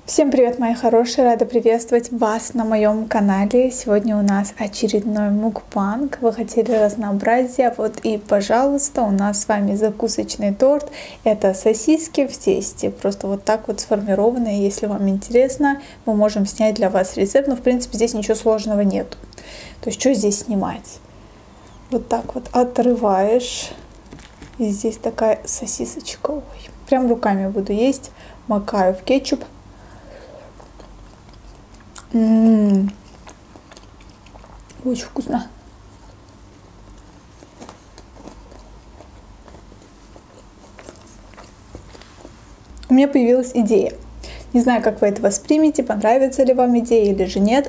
Всем привет, мои хорошие! Рада приветствовать вас на моем канале. Сегодня у нас очередной мукбанг. Вы хотели разнообразия, вот и, пожалуйста, у нас с вами закусочный торт. Это сосиски в тесте, просто вот так вот сформированные. Если вам интересно, мы можем снять для вас рецепт, но в принципе здесь ничего сложного нет. То есть что здесь снимать? Вот так вот отрываешь, и здесь такая сосисочка. Ой, прям руками буду есть, макаю в кетчуп. Очень вкусно. У меня появилась идея. Не знаю, как вы это воспримете, понравится ли вам идея или же нет.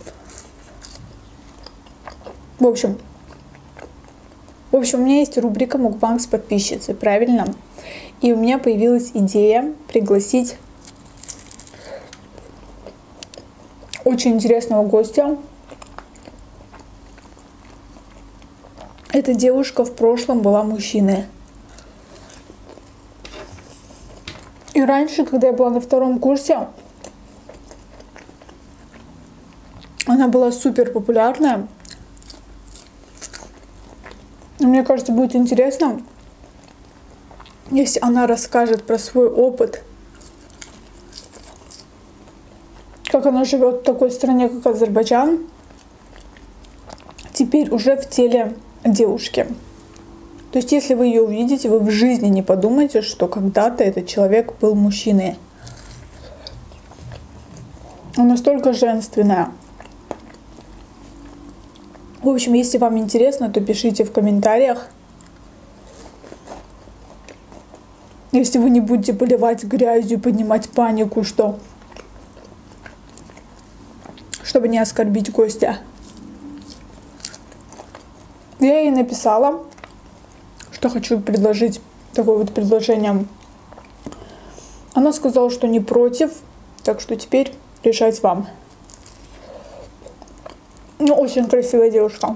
В общем, у меня есть рубрика «Мукбанг с подписчицей», правильно? И у меня появилась идея пригласить очень интересного гостя. Эта девушка в прошлом была мужчиной. И раньше, когда я была на втором курсе, она была супер популярная. И мне кажется, будет интересно, если она расскажет про свой опыт, как она живет в такой стране, как Азербайджан, теперь уже в теле девушки. То есть, если вы ее увидите, вы в жизни не подумаете, что когда-то этот человек был мужчиной. Она настолько женственная. В общем, если вам интересно, то пишите в комментариях. Если вы не будете поливать грязью, поднимать панику, чтобы не оскорбить гостя. Я ей написала, что хочу предложить такое вот предложение. Она сказала, что не против, так что теперь решать вам. Ну, очень красивая девушка.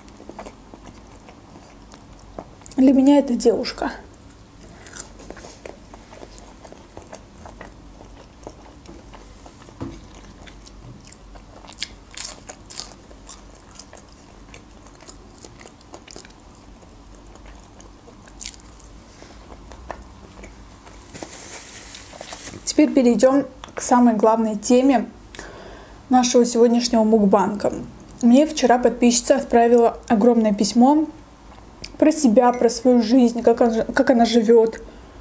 Для меня это девушка. Теперь перейдем к самой главной теме нашего сегодняшнего мукбанга. Мне вчера подписчица отправила огромное письмо про себя, про свою жизнь, как она живет.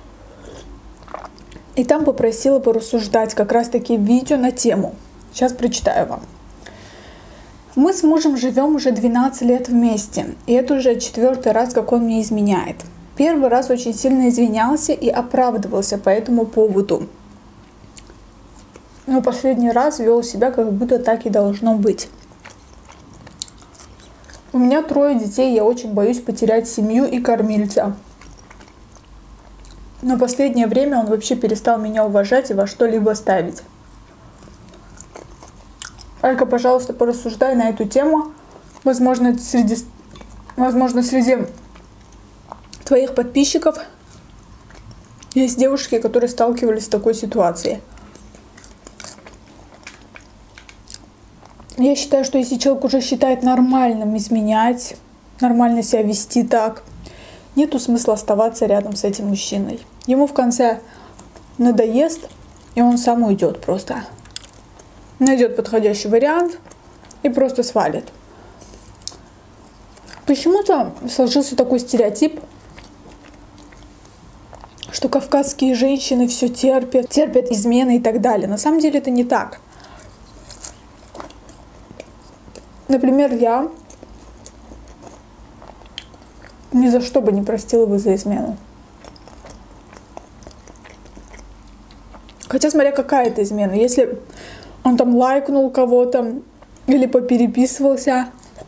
И там попросила порассуждать как раз-таки видео на тему. Сейчас прочитаю вам. Мы с мужем живем уже 12 лет вместе, и это уже 4-й раз, как он мне изменяет. Первый раз очень сильно извинялся и оправдывался по этому поводу. Но последний раз вел себя, как будто так и должно быть. У меня 3 детей, я очень боюсь потерять семью и кормильца. Но последнее время он вообще перестал меня уважать и во что-либо ставить. Алька, пожалуйста, порассуждай на эту тему. Возможно, среди твоих подписчиков есть девушки, которые сталкивались с такой ситуацией. Я считаю, что если человек уже считает нормальным изменять, нормально себя вести так, нету смысла оставаться рядом с этим мужчиной. Ему в конце надоест, и он сам уйдет просто. Найдет подходящий вариант и просто свалит. Почему-то сложился такой стереотип, что кавказские женщины все терпят измены и так далее. На самом деле это не так. Например, я ни за что бы не простила бы за измену. Хотя смотря какая это измена. Если он там лайкнул кого-то или попереписывался,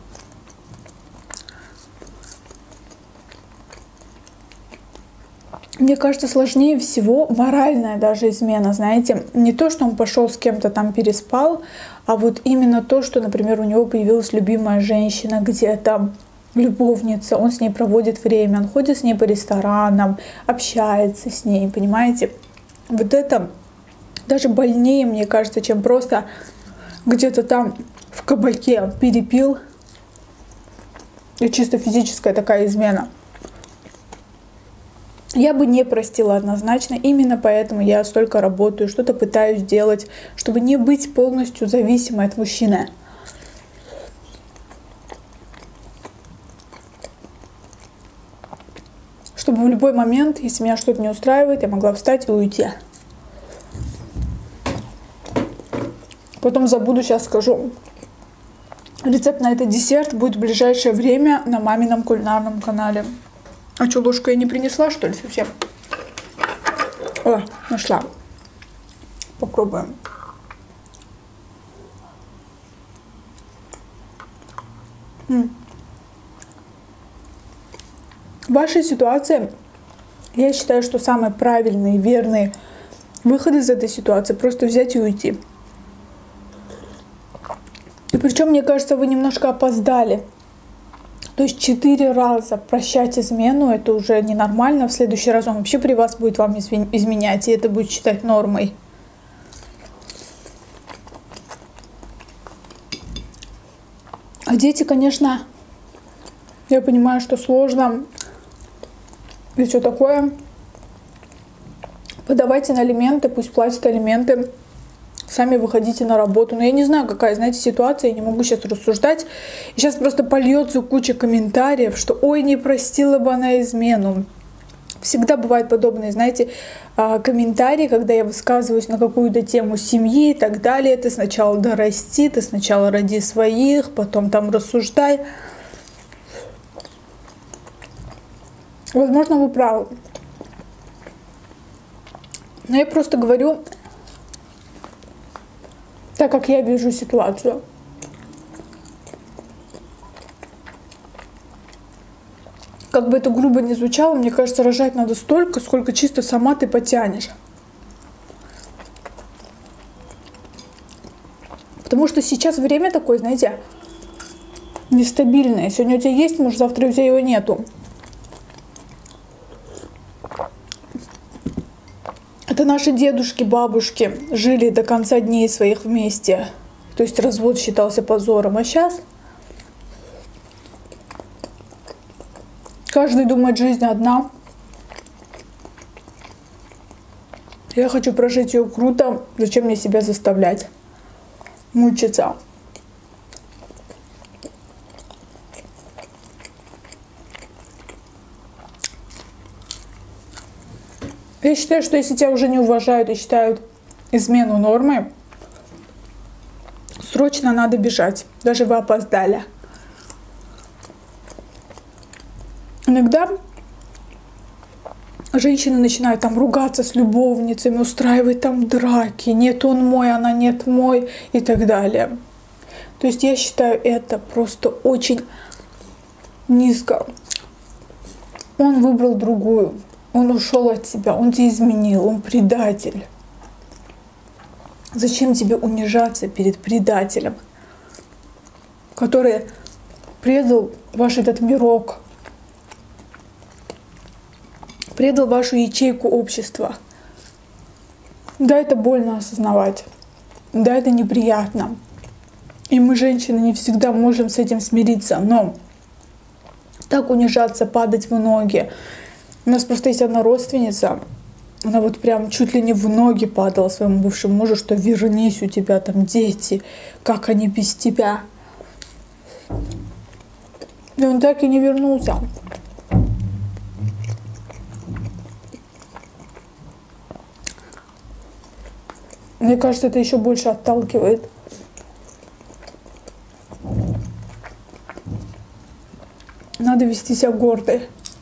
мне кажется, сложнее всего моральная даже измена, знаете. Не то, что он пошел с кем-то там переспал, а вот именно то, что, например, у него появилась любимая женщина где-то, любовница, он с ней проводит время, он ходит с ней по ресторанам, общается с ней, понимаете? Вот это даже больнее, мне кажется, чем просто где-то там в кабаке перепил. И чисто физическая такая измена. Я бы не простила однозначно, именно поэтому я столько работаю, что-то пытаюсь делать, чтобы не быть полностью зависимой от мужчины. Чтобы в любой момент, если меня что-то не устраивает, я могла встать и уйти. Потом забуду, сейчас скажу. Рецепт на этот десерт будет в ближайшее время на мамином кулинарном канале. А что, ложку я не принесла, что ли, совсем? О, нашла. Попробуем. В вашей ситуации я считаю, что самый правильный и верный выход из этой ситуации просто взять и уйти. И причем, мне кажется, вы немножко опоздали. То есть 4 раза прощать измену, это уже ненормально. В следующий раз он вообще при вас будет вам изменять, и это будет считать нормой. А дети, конечно, я понимаю, что сложно. И все такое. Подавайте на алименты, пусть платят алименты. Сами выходите на работу. Но я не знаю, какая, знаете, ситуация, я не могу сейчас рассуждать. И сейчас просто польется куча комментариев, что ой, не простила бы она измену. Всегда бывают подобные, знаете, комментарии, когда я высказываюсь на какую-то тему семьи и так далее. Ты сначала дорасти, ты сначала роди своих, потом там рассуждай. Возможно, вы правы. Но я просто говорю, так как я вижу ситуацию. Как бы это грубо ни звучало, мне кажется, рожать надо столько, сколько чисто сама ты потянешь. Потому что сейчас время такое, знаете, нестабильное. Сегодня у тебя есть муж, завтра у тебя его нету. Это наши дедушки, бабушки жили до конца дней своих вместе. То есть развод считался позором. А сейчас каждый думает, жизнь одна. Я хочу прожить ее круто. Зачем мне себя заставлять мучиться? Я считаю, что если тебя уже не уважают и считают измену нормой, срочно надо бежать. Даже вы опоздали. Иногда женщины начинают там ругаться с любовницами, устраивать там драки. Нет, он мой, она нет мой и так далее. То есть я считаю это просто очень низко. Он выбрал другую. Он ушел от тебя, он тебя изменил, он предатель. Зачем тебе унижаться перед предателем, который предал ваш этот мирок, предал вашу ячейку общества? Да, это больно осознавать, да, это неприятно. И мы, женщины, не всегда можем с этим смириться, но так унижаться, падать в ноги. У нас просто есть одна родственница, она вот прям чуть ли не в ноги падала своему бывшему мужу, что вернись, у тебя там дети, как они без тебя. И он так и не вернулся. Мне кажется, это еще больше отталкивает. Надо вести себя гордой.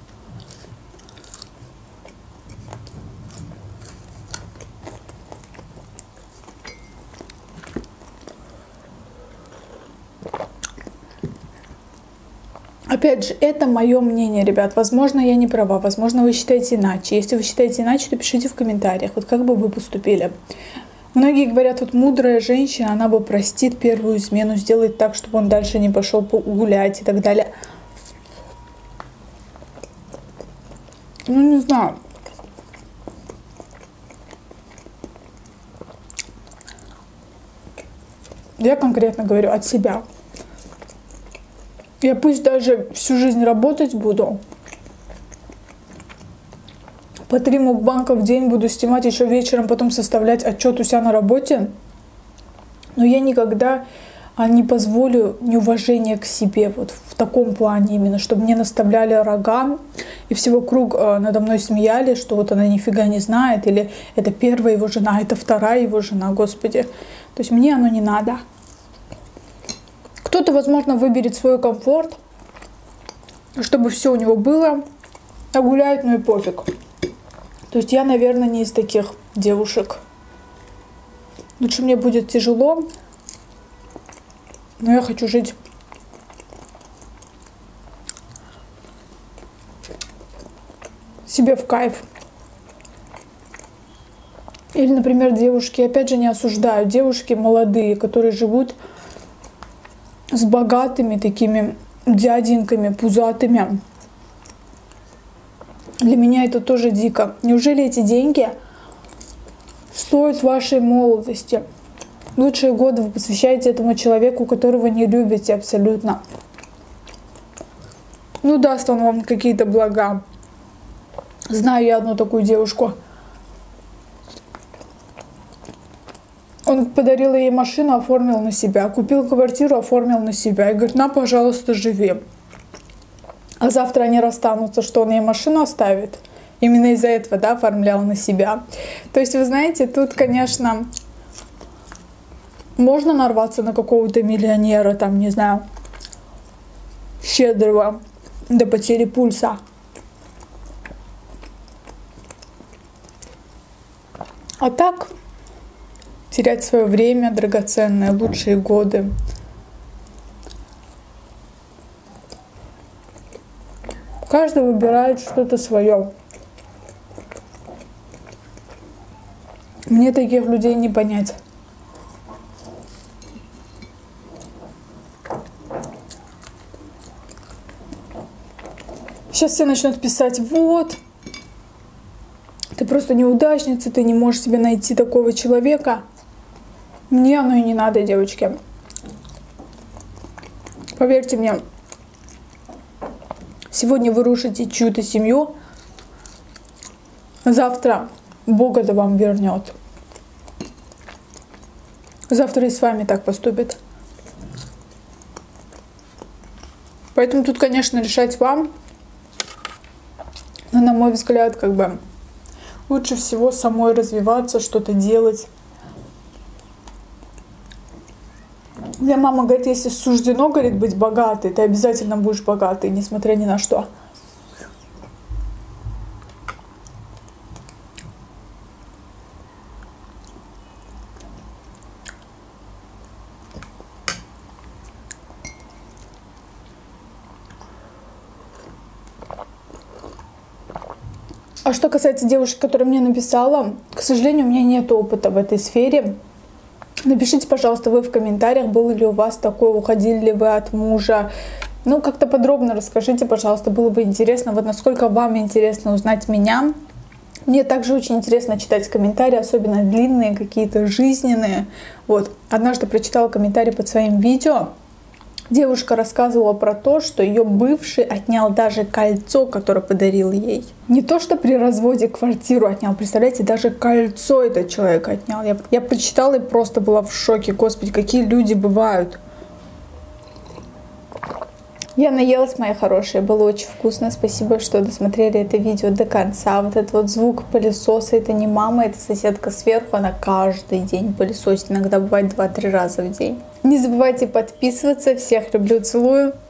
Опять же, это мое мнение, ребят. Возможно, я не права, возможно, вы считаете иначе. Если вы считаете иначе, то пишите в комментариях, вот как бы вы поступили. Многие говорят, вот мудрая женщина, она бы простит первую измену, сделает так, чтобы он дальше не пошел гулять и так далее. Ну, не знаю. Я конкретно говорю от себя. Я пусть даже всю жизнь работать буду, по 3 мукбанка в день буду снимать, еще вечером потом составлять отчет у себя на работе, но я никогда не позволю неуважения к себе, вот в таком плане именно, чтобы мне наставляли рога и все вокруг надо мной смеялись, что вот она нифига не знает, или это первая его жена, это вторая его жена, Господи. То есть мне оно не надо. Кто-то, возможно, выберет свой комфорт, чтобы все у него было, а гуляет, ну и пофиг. То есть я, наверное, не из таких девушек. Лучше мне будет тяжело, но я хочу жить себе в кайф. Или, например, девушки, опять же, не осуждаю, девушки молодые, которые живут с богатыми такими дяденьками, пузатыми. Для меня это тоже дико. Неужели эти деньги стоят вашей молодости? Лучшие годы вы посвящаете этому человеку, которого не любите абсолютно. Ну, даст он вам какие-то блага. Знаю я одну такую девушку. Он подарил ей машину, оформил на себя. Купил квартиру, оформил на себя. И говорит, на, пожалуйста, живи. А завтра они расстанутся, что он ей машину оставит. Именно из-за этого, да, оформлял на себя. То есть, вы знаете, тут, конечно, можно нарваться на какого-то миллионера, там, не знаю, щедрого до потери пульса. А так, терять свое время драгоценное, лучшие годы. Каждый выбирает что-то свое. Мне таких людей не понять. Сейчас все начнут писать, вот, ты просто неудачница, ты не можешь себе найти такого человека. Мне оно и не надо, девочки. Поверьте мне, сегодня вы рушите чью-то семью, завтра Бог это вам вернет. Завтра и с вами так поступит. Поэтому тут, конечно, решать вам. Но, на мой взгляд, как бы лучше всего самой развиваться, что-то делать. У меня мама говорит, если суждено, говорит, быть богатой, ты обязательно будешь богатой, несмотря ни на что. А что касается девушки, которая мне написала, к сожалению, у меня нет опыта в этой сфере. Напишите, пожалуйста, вы в комментариях, было ли у вас такое, уходили ли вы от мужа. Ну, как-то подробно расскажите, пожалуйста, было бы интересно, вот насколько вам интересно узнать меня. Мне также очень интересно читать комментарии, особенно длинные, какие-то жизненные. Вот, однажды прочитала комментарий под своим видео. Девушка рассказывала про то, что ее бывший отнял даже кольцо, которое подарил ей. Не то, что при разводе квартиру отнял, представляете, даже кольцо этот человек отнял. Я прочитала и просто была в шоке. Господи, какие люди бывают. Я наелась, мои хорошие, было очень вкусно. Спасибо, что досмотрели это видео до конца. Вот этот вот звук пылесоса, это не мама, это соседка сверху, она каждый день пылесосит, иногда бывает 2-3 раза в день. Не забывайте подписываться, всех люблю, целую.